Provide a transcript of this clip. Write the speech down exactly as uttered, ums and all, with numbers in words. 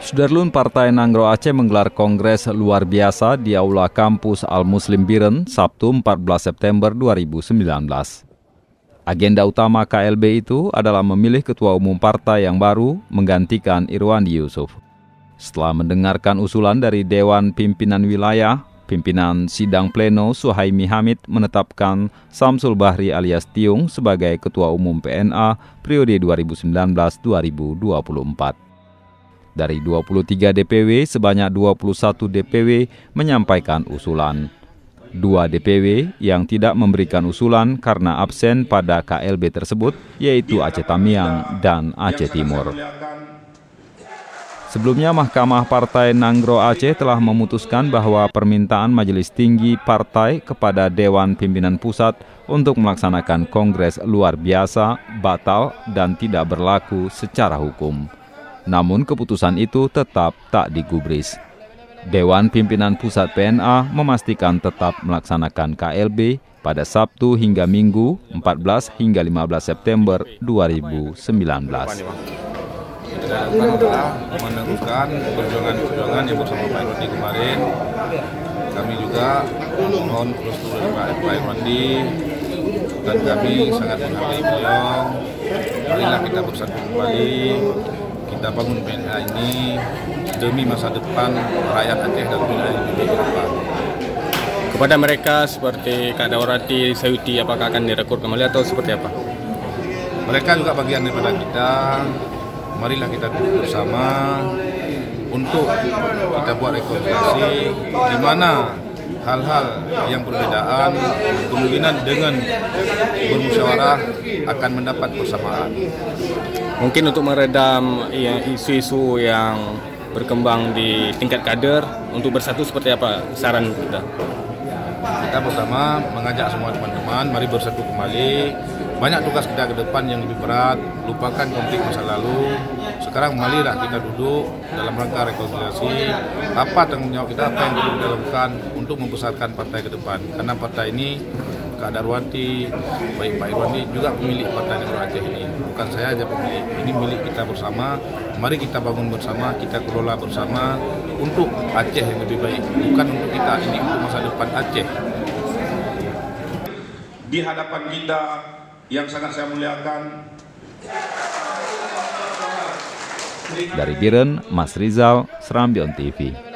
Sudarlun Partai Nanggro Aceh menggelar kongres luar biasa di Aula Kampus Al-Muslim Biren Sabtu empat belas September dua ribu sembilan belas. Agenda utama K L B itu adalah memilih ketua umum partai yang baru menggantikan Irwandi Yusuf. Setelah mendengarkan usulan dari Dewan Pimpinan Wilayah, pimpinan Sidang Pleno Suhaimi Hamid menetapkan Samsul Bahri alias Tiung sebagai ketua umum P N A periode dua ribu sembilan belas sampai dua ribu dua puluh empat. Dari dua puluh tiga D P W, sebanyak dua puluh satu D P W menyampaikan usulan. Dua D P W yang tidak memberikan usulan karena absen pada K L B tersebut, yaitu Aceh Tamiang dan Aceh Timur. Sebelumnya, Mahkamah Partai Nanggro Aceh telah memutuskan bahwa permintaan Majelis Tinggi Partai kepada Dewan Pimpinan Pusat untuk melaksanakan kongres luar biasa batal dan tidak berlaku secara hukum. Namun keputusan itu tetap tak digubris. Dewan Pimpinan Pusat P N A memastikan tetap melaksanakan K L B pada Sabtu hingga Minggu empat belas hingga lima belas September dua ribu sembilan belas. Kita adalah meneruskan perjuangan-perjuangan yang bersama Pak Irwandi kemarin. Kami juga mohon restu dari Pak Irwandi dan kami sangat menghargai beliau. Marilah kita bersatu kembali. Kita bangun P N A ini demi masa depan rakyat Aceh dan wilayah lebih depan. Kepada mereka seperti Kak Dawarati, Sayuti, apakah akan direkrut kembali atau seperti apa? Mereka juga bagian daripada kita. Marilah kita duduk bersama untuk kita buat rekonsiliasi di mana hal-hal yang perbedaan kemungkinan dengan bermusyawarah akan mendapat persamaan. Mungkin untuk meredam ya, isu-isu yang berkembang di tingkat kader, untuk bersatu seperti apa saran kita? Kita pertama mengajak semua teman-teman, mari bersatu kembali. Banyak tugas kita ke depan yang lebih berat, lupakan konflik masa lalu. Sekarang marilah kita duduk dalam rangka rekonsiliasi. Apa tanggung jawab kita, apa yang perlu kita lakukan untuk membesarkan partai ke depan. Karena partai ini, Kak Darwanti, baik Pak Irwandi juga pemilik Partai Nanggro Aceh ini. Bukan saya aja pemilik, ini milik kita bersama. Mari kita bangun bersama, kita kelola bersama untuk Aceh yang lebih baik. Bukan untuk kita, ini untuk masa depan Aceh. Di hadapan kita yang sangat saya muliakan. Dari Biren, Mas Rizal, Serambion T V.